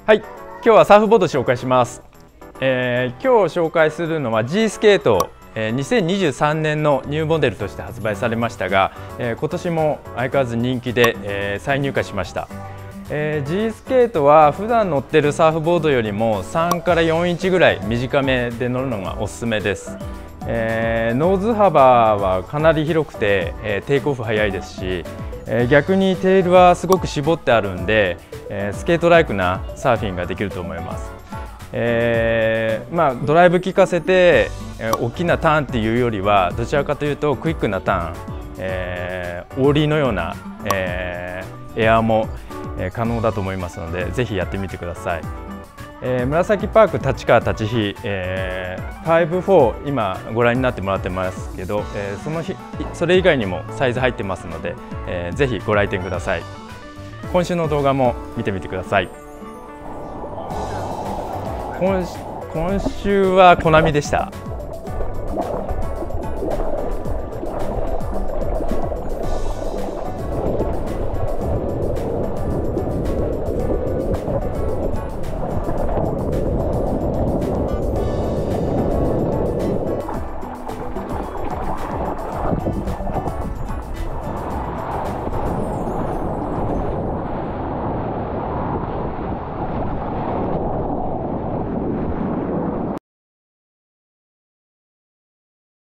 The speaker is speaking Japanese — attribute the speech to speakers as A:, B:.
A: はい、今日はサーフボード紹介します。今日紹介するのは G スケート、2023年のニューモデルとして発売されましたが、今年も相変わらず人気で、再入荷しました。G スケートは普段乗ってるサーフボードよりも3から4インチぐらい短めで乗るのがおすすめです。ノーズ幅はかなり広くて、テイクオフ早いですし、逆にテールはすごく絞ってあるんで、スケートライクなサーフィンができると思います。ドライブ効かせて、大きなターンっていうよりはどちらかというとクイックなターン、オーリーのような、エアーも可能だと思いますので、ぜひやってみてください。紫パーク立川立飛、5-4今ご覧になってもらってますけど、それ以外にもサイズ入ってますので、ぜひご来店ください。今週の動画も見てみてください。今週はコナミでした。